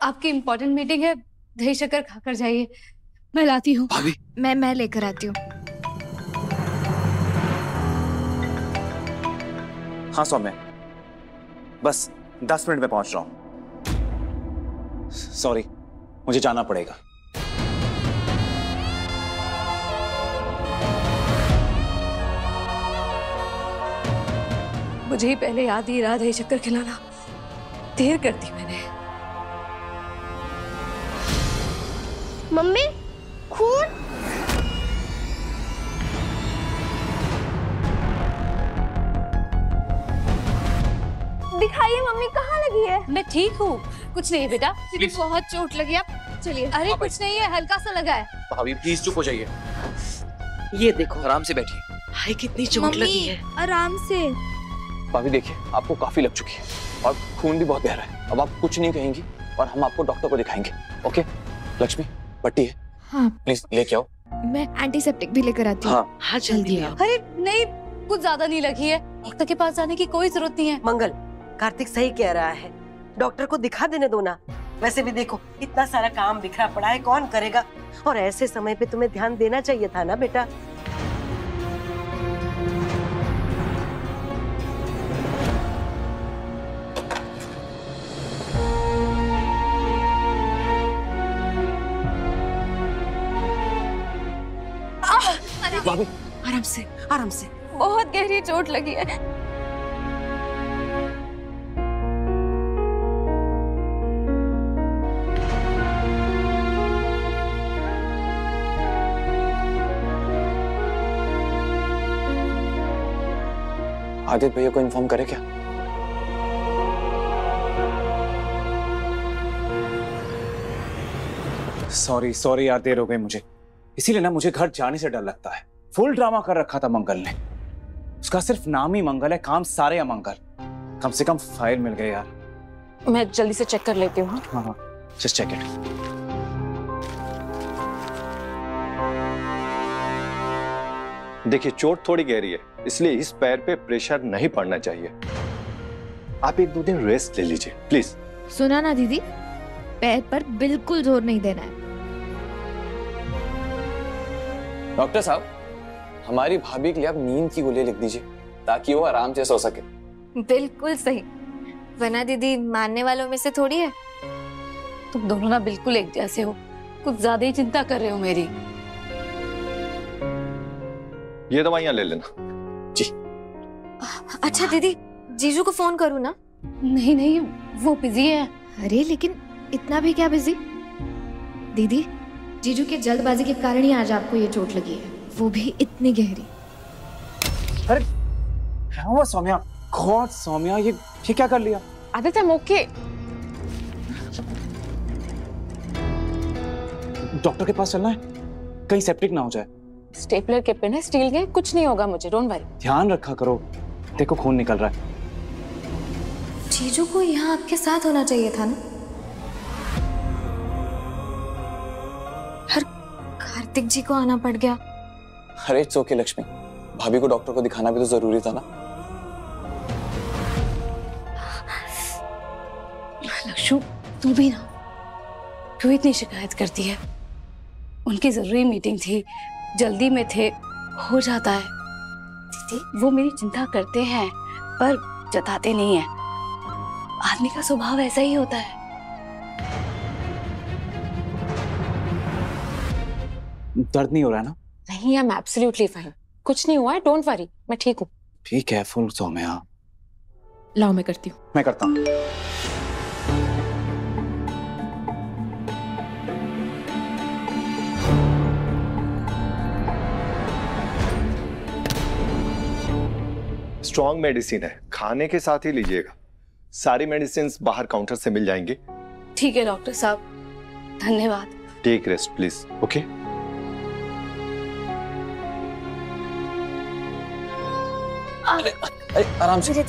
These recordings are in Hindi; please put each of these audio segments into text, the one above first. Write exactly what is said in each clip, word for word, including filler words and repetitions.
आपकी इम्पोर्टेंट मीटिंग है, दही शक्कर खाकर जाइए। मैं लाती हूँ। भाभी मैं मैं लेकर आती हूँ। हाँ सौम्या, बस दस मिनट में पहुंच रहा हूँ। सॉरी, मुझे जाना पड़ेगा। मुझे ही पहले याद ही रहा दही शक्कर खिलाना, देर कर दी मैंने। मम्मी, खून। दिखाइए मम्मी, कहाँ लगी है? मैं ठीक हूँ, कुछ नहीं बेटा। मुझे बहुत चोट लगी। आप चलिए। अरे कुछ नहीं है, हल्का सा लगा है। भाभी प्लीज चुप हो जाइए। ये देखो, आराम से बैठिए। हाय कितनी चोट लगी है। आराम से। भाभी देखिए, आपको काफी लग चुकी है और खून भी बहुत गहरा है। अब आप कुछ नहीं कहेंगी और हम आपको डॉक्टर को दिखाएंगे। ओके लक्ष्मी, पट्टी है? हाँ प्लीज लेके आओ। मैं एंटीसेप्टिक भी लेकर आती हूँ। हाँ हाँ जल्दी आओ। अरे नहीं, कुछ ज्यादा नहीं लगी है, डॉक्टर के पास जाने की कोई जरूरत नहीं है। मंगल, कार्तिक सही कह रहा है, डॉक्टर को दिखा देने दो ना। वैसे भी देखो इतना सारा काम बिखरा पड़ा है, कौन करेगा? और ऐसे समय पे तुम्हें ध्यान देना चाहिए था ना बेटा। भाभी आराम से, आराम से। बहुत गहरी चोट लगी है। आदित्य भैया को इन्फॉर्म करे क्या? सॉरी सॉरी यार, देर हो गई मुझे। इसीलिए ना मुझे घर जाने से डर लगता है। फुल ड्रामा कर रखा था मंगल ने। उसका सिर्फ नाम ही मंगल है, काम सारे अमंगल। कम से कम फाइल मिल गई यार। मैं जल्दी से चेक कर लेती हूँ। हाँ हाँ, जस्ट चेक इट। देखिए चोट थोड़ी गहरी है, इसलिए इस पैर पे प्रेशर नहीं पड़ना चाहिए। आप एक दो दिन रेस्ट ले लीजिए प्लीज। सुना ना दीदी, पैर पर बिल्कुल जोर नहीं देना है। डॉक्टर साहब, हमारी भाभी के लिए आप नींद की गोली लिख दीजिए ताकि वो आराम से सो सके। बिल्कुल सही, वरना दीदी मानने वालों में से थोड़ी है। तुम दोनों ना बिल्कुल एक जैसे हो, कुछ ज्यादा ही चिंता कर रहे हो मेरी। ये दवाइयां ले लेना। जी। अच्छा दीदी, जीजू को फोन करूँ ना? नहीं नहीं, वो बिजी है। अरे लेकिन इतना भी क्या बिजी? दीदी, जीजू के जल्दबाजी के कारण ही आज आपको ये चोट लगी है, वो भी इतनी गहरी। अरे क्या हुआ सौम्या? गॉड सौम्या, ये ये क्या कर लिया? आदित्य ओके। डॉक्टर के पास चलना है, कहीं सेप्टिक ना हो जाए। स्टेपलर के पिन है, स्टील के, कुछ नहीं होगा मुझे, डोंट वरी। ध्यान रखा करो, देखो खून निकल रहा है। जीजू को यहाँ आपके साथ होना चाहिए था ना। हर कार्तिक जी को आना पड़ गया। अरे इट्स ओके लक्ष्मी, भाभी को डॉक्टर को दिखाना भी तो जरूरी था ना। लक्ष्मी तू भी ना क्यों इतनी शिकायत करती है? उनकी जरूरी मीटिंग थी, जल्दी में थे, हो जाता है। दीदी वो मेरी चिंता करते हैं पर जताते नहीं है। आदमी का स्वभाव ऐसा ही होता है। दर्द नहीं हो रहा है ना? नहीं, आई एम एब्सोल्युटली फाइन, कुछ नहीं हुआ है, डोंट वरी, मैं ठीक हूँ। ठीक है फुल सौम्या। लाओ मैं करती हूँ। मैं करता हूँ। स्ट्रॉन्ग मेडिसिन है, खाने के साथ ही लीजिएगा। सारी मेडिसिन बाहर काउंटर से मिल जाएंगे। ठीक है डॉक्टर साहब, धन्यवाद। Take rest please. ओके अरे, अरे आराम से।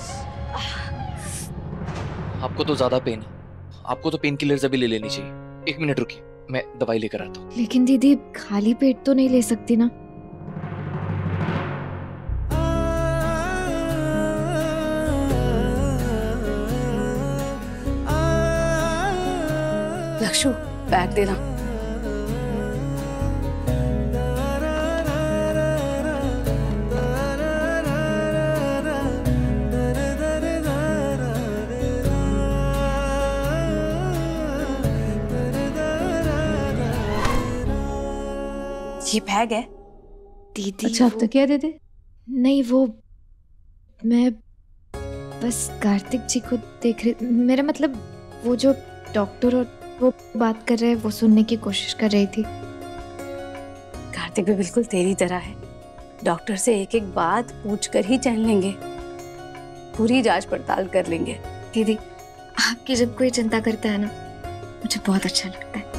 आपको तो ज्यादा पेन है, आपको तो पेन किलर्स अभी ले लेनी चाहिए। एक मिनट रुकिए, मैं दवाई लेकर आता हूँ। लेकिन दीदी खाली पेट तो नहीं ले सकती ना। अशु, बैग देना। ये बैग है दीदी। अच्छा, अब वो- तो क्या दे दे? नहीं, वो मैं बस कार्तिक जी को देख रही, मेरा मतलब वो जो डॉक्टर और वो बात कर रहे हैं वो सुनने की कोशिश कर रही थी। कार्तिक भी बिल्कुल तेरी तरह है, डॉक्टर से एक एक बात पूछ कर ही चल लेंगे, पूरी जांच पड़ताल कर लेंगे। दीदी, आपकी जब कोई चिंता करता है ना, मुझे बहुत अच्छा लगता है।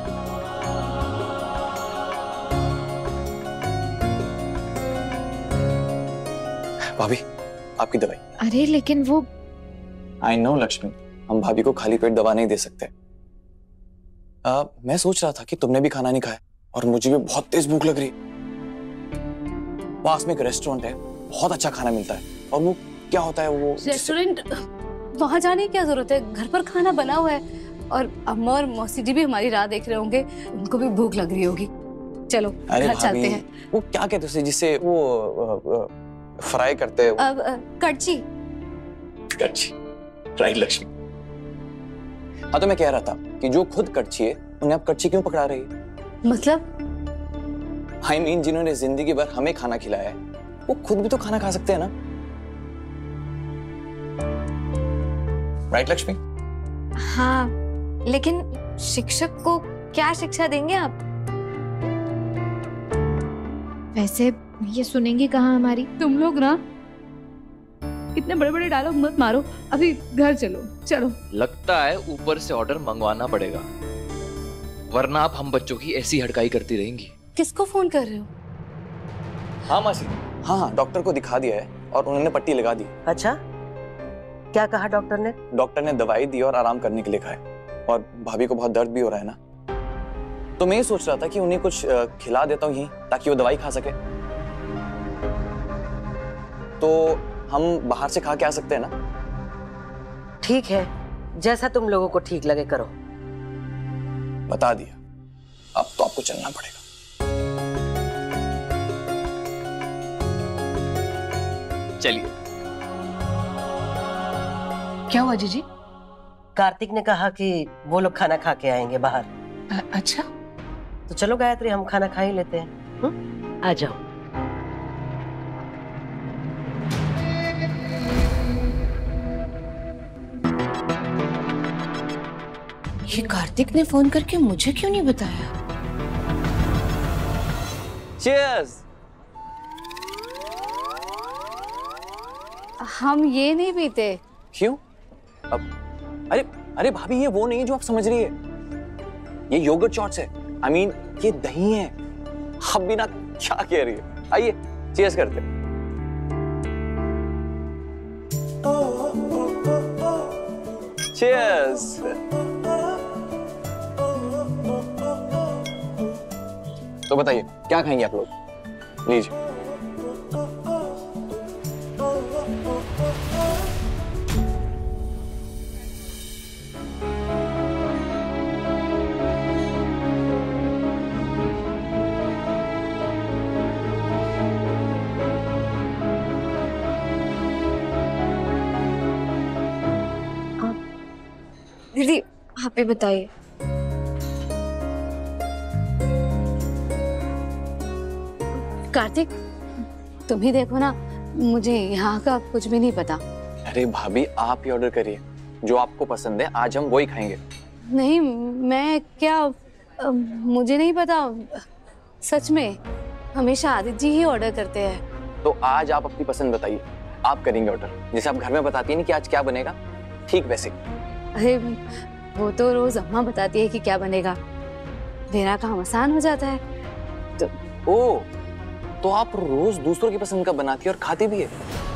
भाभी, आपकी दवाई। अरे लेकिन वो आई नो लक्ष्मी, हम भाभी को खाली पेट दवा नहीं दे सकते। आ, मैं सोच रहा था कि तुमने भी खाना नहीं खाया और मुझे भी बहुत तेज भूख लग रही। पास में एक रेस्टोरेंट है, बहुत अच्छा खाना मिलता है। और वो क्या होता है वो रेस्टोरेंट, वहां जाने की क्या जरूरत है, घर पर खाना बना हुआ है। और अम्मा और मौसी जी भी हमारी राह देख रहे होंगे, उनको भी भूख लग रही होगी। चलो अरे घर भाभी, चलते हैं। वो क्या कहते हैं उसे, जिससे वो फ्राई करते हैं? अब अ, कड़ची। कड़ची, राइट लक्ष्मी। हाँ, तो मैं कह रहा था कि जो खुद कड़ची है उन्हें आप कड़ची क्यों पकड़ा रही है? मतलब आई I मीन mean, जिन्होंने जिंदगी भर हमें खाना खिलाया है वो खुद भी तो खाना खा सकते हैं ना, राइट लक्ष्मी? हाँ, लेकिन शिक्षक को क्या शिक्षा देंगे आप? वैसे ये सुनेंगी कहाँ हमारी? तुम लोग ना इतने बड़े बड़े डायलॉग मत मारो, अभी घर चलो। चलो। लगता है ऊपर से ऑर्डर मंगवाना पड़ेगा, वरना आप हम बच्चों की ऐसी हड़काई करती रहेंगी। किसको फोन कर रहे हो? हाँ मासी, हाँ हाँ, डॉक्टर को दिखा दिया है और उन्होंने पट्टी लगा दी। अच्छा, क्या कहा डॉक्टर ने? डॉक्टर ने दवाई दी और आराम करने के लिए कहा है। और भाभी को बहुत दर्द भी हो रहा है ना, तो मैं ये सोच रहा था कि उन्हें कुछ खिला देता हूँ यहीं, ताकि वो दवाई खा सके। तो हम बाहर से खा के आ सकते हैं ना? ठीक है, जैसा तुम लोगों को ठीक लगे करो। बता दिया, अब तो आपको चलना पड़ेगा। चलिए। क्या हुआ जीजी? कार्तिक ने कहा कि वो लोग खाना खा के आएंगे बाहर। अ- अच्छा, तो चलो गायत्री, हम खाना खा ही लेते हैं। हुँ? आ जाओ। ये कार्तिक ने फोन करके मुझे क्यों नहीं बताया? चीयर्स। हम ये नहीं पीते। क्यों? अब अरे अरे भाभी, ये वो नहीं है जो आप समझ रही है, ये योगर्ट शॉट्स है। आई मीन ये दही है। आप भी ना क्या कह रही है? आइए चीयर्स करते हैं। चीयर्स। तो बताइए क्या खाएंगे आप लोग? लीजिए। दीदी, आप ही बताइए। कार्तिक, तुम ही देखो ना, मुझे यहाँ का कुछ भी नहीं पता। अरे भाभी, आप ही ऑर्डर करिए, जो आपको पसंद है आज हम वही खाएंगे। नहीं, मैं क्या, अ, मुझे नहीं पता सच में। हमेशा आदित्य जी ही ऑर्डर करते हैं। तो आज आप अपनी पसंद बताइए, आप करेंगे ऑर्डर। जैसे आप घर में बताती है ना कि आज क्या बनेगा, ठीक वैसे। अरे वो तो रोज अम्मा बताती है कि क्या बनेगा, मेरा काम आसान हो जाता है। तो ओ, तो आप रोज दूसरों की पसंद का बनाती है और खाती भी है।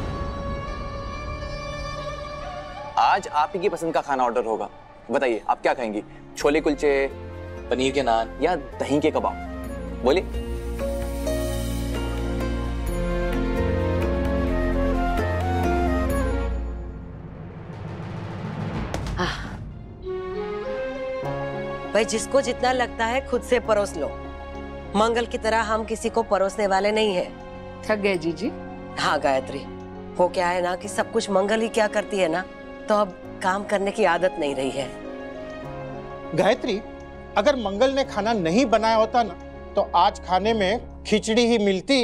आज आप ही की पसंद का खाना ऑर्डर होगा। बताइए आप क्या खाएंगी? छोले कुलचे, पनीर के नान या दही के कबाब? बोलिए। भाई जिसको जितना लगता है खुद से परोस लो। मंगल की तरह हम किसी को परोसने वाले नहीं है। थक गए जीजी? हाँ गायत्री, वो क्या है ना कि सब कुछ मंगल ही क्या करती है ना, तो अब काम करने की आदत नहीं रही है। गायत्री, अगर मंगल ने खाना नहीं बनाया होता ना तो आज खाने में खिचड़ी ही मिलती।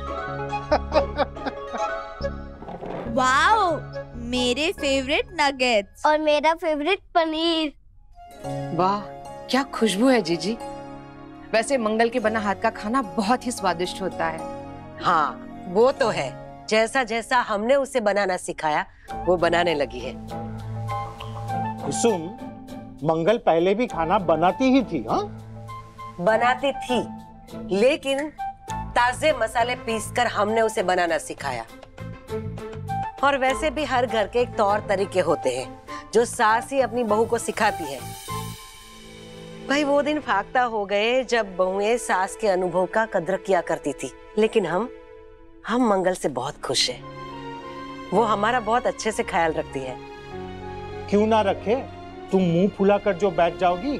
वाओ, मेरे फेवरेट नगेट्स। और मेरा फेवरेट पनीर। वाह, क्या खुशबू है जीजी। वैसे मंगल के बना हाथ का खाना बहुत ही स्वादिष्ट होता है। हाँ वो तो है, जैसा जैसा हमने उसे बनाना सिखाया वो बनाने लगी है। कुसुम, मंगल पहले भी खाना बनाती ही थी। हाँ बनाती थी, लेकिन ताजे मसाले पीसकर हमने उसे बनाना सिखाया। और वैसे भी हर घर के एक तौर तरीके होते हैं जो सास ही अपनी बहू को सिखाती है। भाई वो दिन फाख्ता हो गए जब बहुएं सास के अनुभव का कद्र किया करती थी, लेकिन हम हम मंगल से बहुत खुश हैं। वो हमारा बहुत अच्छे से ख्याल रखती है। क्यों ना रखे, तुम मुंह फुला कर जो बैठ जाओगी।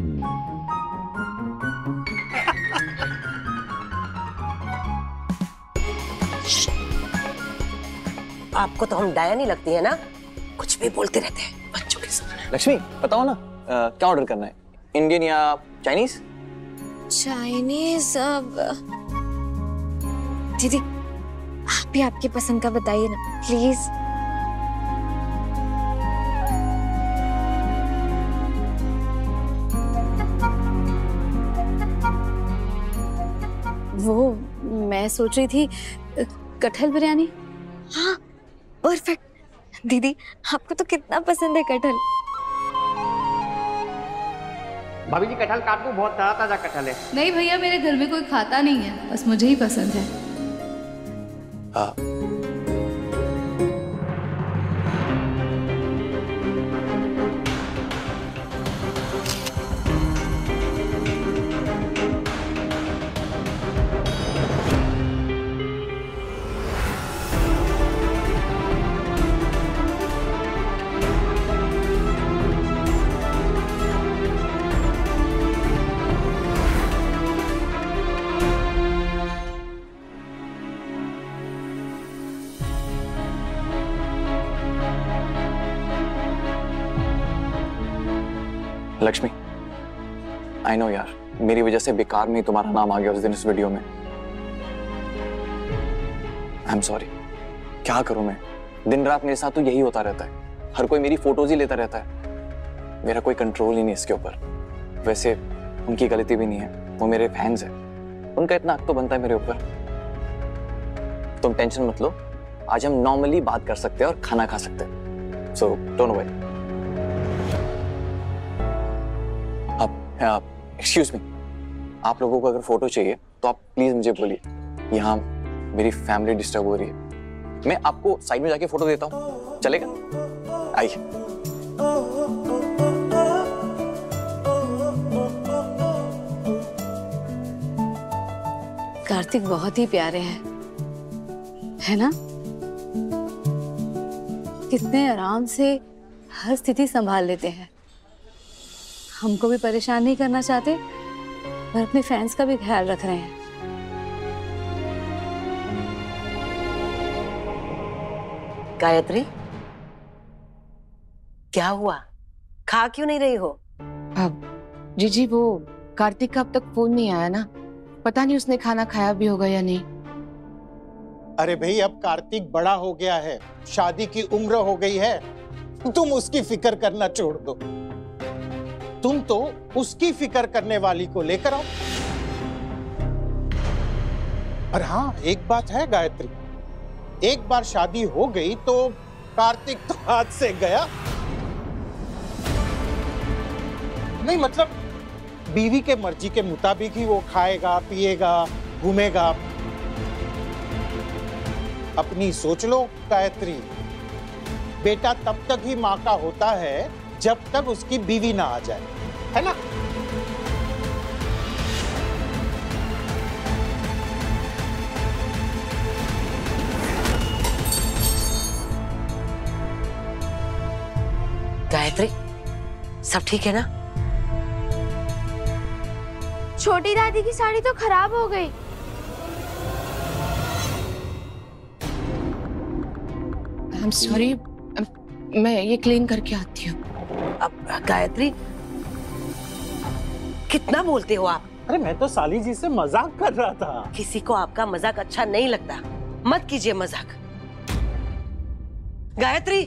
आपको तो हम डाया नहीं लगती है ना, कुछ भी बोलते रहते हैं बच्चों के साथ। लक्ष्मी बताओ ना, आ, क्या ऑर्डर करना है, इंडियन या चाइनीज? चाइनीज। दीदी आप भी आपकी पसंद का बताइए ना प्लीज। वो मैं सोच रही थी कटहल बिरयानी। हाँ परफेक्ट। दीदी आपको तो कितना पसंद है कटहल। भाभी जी कटहल काट दो, बहुत ताजा ताजा कटहल है। नहीं भैया, मेरे घर में कोई खाता नहीं है, बस मुझे ही पसंद है। हाँ। लक्ष्मी, आई नो यार, मेरी वजह से बेकार में ही तुम्हारा नाम आ गया उस दिन इस वीडियो में। I am sorry. क्या करूं मैं, दिन रात मेरे साथ तो यही होता रहता है, हर कोई मेरी फोटोज ही लेता रहता है, मेरा कोई कंट्रोल ही नहीं इसके ऊपर। वैसे उनकी गलती भी नहीं है, वो मेरे फैंस हैं, उनका इतना हक तो बनता है मेरे ऊपर। तुम टेंशन मत लो, आज हम नॉर्मली बात कर सकते हैं और खाना खा सकते हैं, so don't worry. Excuse me, आप लोगों को अगर फोटो चाहिए तो आप प्लीज मुझे बोलिए, यहाँ मेरी फैमिली डिस्टर्ब हो रही है। मैं आपको साइड में जाके फोटो देता हूँ, चलेगा? आइए। कार्तिक बहुत ही प्यारे हैं, है ना? कितने आराम से हर स्थिति संभाल लेते हैं। हमको भी परेशान नहीं करना चाहते और अपने फैंस का भी ख्याल रख रहे हैं। गायत्री, क्या हुआ? खा क्यों नहीं रही हो? अब जीजी वो कार्तिक का अब तक फोन नहीं आया ना, पता नहीं उसने खाना खाया भी होगा या नहीं। अरे भाई, अब कार्तिक बड़ा हो गया है, शादी की उम्र हो गई है, तुम उसकी फिक्र करना छोड़ दो। तुम तो उसकी फिक्र करने वाली को लेकर आओ। और हाँ, एक बात है गायत्री, एक बार शादी हो गई तो कार्तिक तो हाथ से गया। नहीं मतलब बीवी के मर्जी के मुताबिक ही वो खाएगा, पिएगा, घूमेगा। अपनी सोच लो गायत्री, बेटा तब तक ही मां का होता है जब तक उसकी बीवी ना आ जाए, है ना? गायत्री, सब ठीक है ना? छोटी दादी की साड़ी तो खराब हो गई। आई एम सॉरी, मैं ये क्लीन करके आती हूँ। अब गायत्री, कितना बोलते हो आप? अरे मैं तो साली जी से मजाक कर रहा था। किसी को आपका मजाक अच्छा नहीं लगता, मत कीजिए मजाक। गायत्री,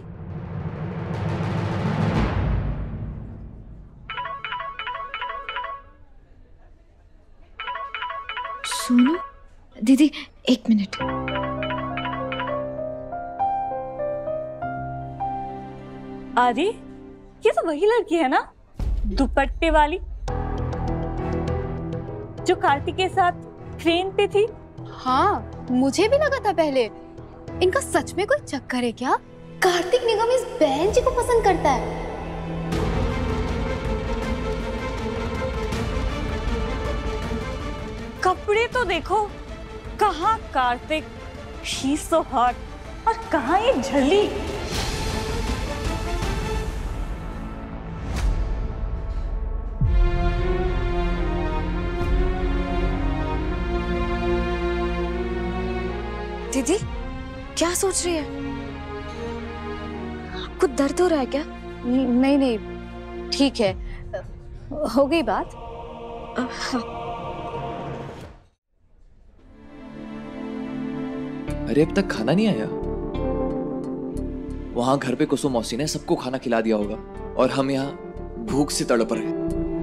सोनू दीदी एक मिनट। अरे ये तो वही लड़की है ना, दुपट्टे वाली, जो कार्तिक के साथ ट्रेन पे थी। हाँ, मुझे भी लगा था पहले, इनका सच में कोई चक्कर है क्या? कार्तिक निगम इस बहन जी को पसंद करता है। कपड़े तो देखो, कहाँ Kartik, she is so hot, और कहाँ ये झल्ली। दीदी क्या सोच रही है? आपको दर्द हो रहा है क्या? नहीं नहीं, ठीक है, हो गई बात। अरे अब तक खाना नहीं आया? वहां घर पे कुसुम मौसी ने सबको खाना खिला दिया होगा और हम यहाँ भूख से तड़प रहे हैं।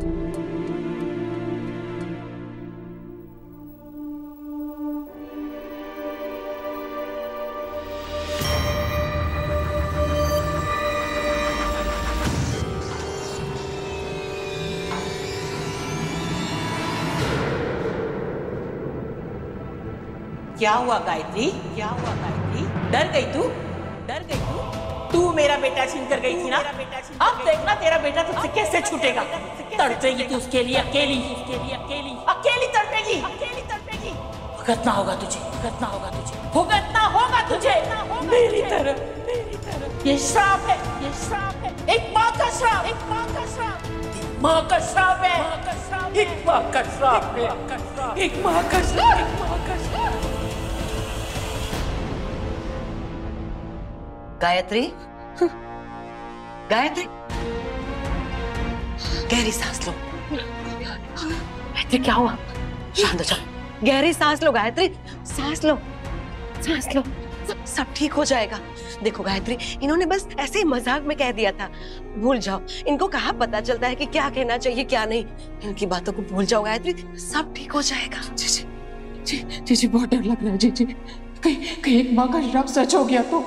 क्या हुआ गायत्री? क्या हुआ गायत्री? डर गई तू? डर गई तू? तू मेरा बेटा छीन कर गई थी ना? अब देखना तेरा बेटा तुझसे कैसे छूटेगा। तड़पेगी तू उसके लिए अकेली, उसके लिए अकेली, अकेली तड़पेगी, अकेली तड़पेगी। भुगतना होगा तुझे, भुगतना होगा तुझे, भुगतना होगा तुझे मेरी तरह, मेरी तरह। ये श्राप है, ये श्राप है, एक माँ का श्राप, एक माँ का श्राप, माँ का श्राप है, एक माँ का श्राप है, एक माँ का श्राप, एक माँ का श्राप। गायत्री, गायत्री, गहरी सांस लो। गायत्री क्या हुआ? शांत हो जाओ, गहरी सांस लो गायत्री, सांस लो, सांस लो, सब, सब ठीक हो जाएगा। देखो गायत्री, इन्होंने बस ऐसे ही मजाक में कह दिया था, भूल जाओ। इनको कहाँ पता चलता है कि क्या कहना चाहिए क्या नहीं। इनकी बातों को भूल जाओ गायत्री, सब ठीक हो जाएगा। जी जी जी जी जी बहुत डर लग रहा है जी जी, कहीं कहीं एक माँ का श्राप सच हो गया तो।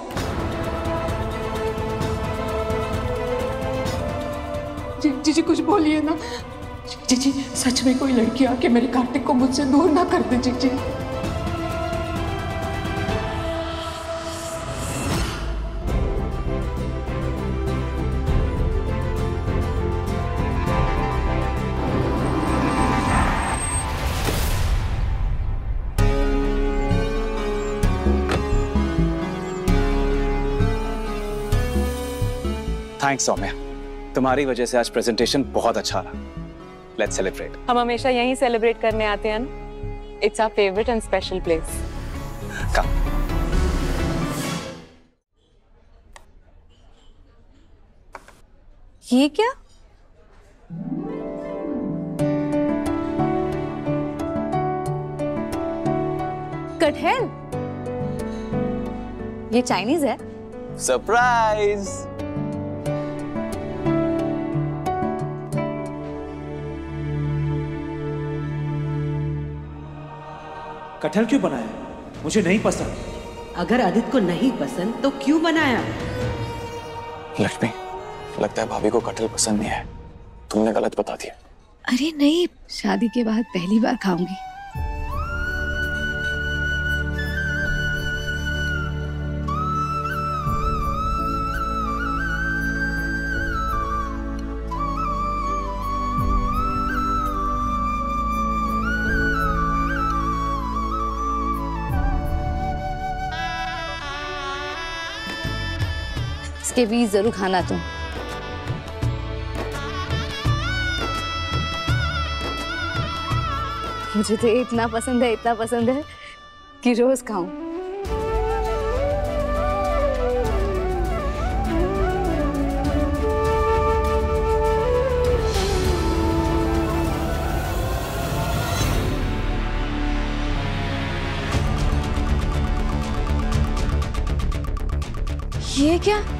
जी जी जी कुछ बोलिए ना जी जी, सच में कोई लड़की आके मेरे कार्तिक को मुझसे दूर ना कर दे जी जी। थैंक्स सौम्या, तुम्हारी वजह से आज प्रेजेंटेशन बहुत अच्छा रहा। Let's celebrate. हम हमेशा यहीं सेलिब्रेट करने आते हैं ना। It's our favourite and special place. Come. ये क्या? कटहल? ये चाइनीज है? सरप्राइज। कटहल क्यों बनाया? मुझे नहीं पसंद। अगर आदित्य को नहीं पसंद तो क्यों बनाया? लक्ष्मी, लगता है भाभी को कटहल पसंद नहीं है, तुमने गलत बता दिया। अरे नहीं, शादी के बाद पहली बार खाऊंगी। इसके बीज जरूर खाना तुम। मुझे तो इतना पसंद है, इतना पसंद है कि रोज खाऊं। ये क्या?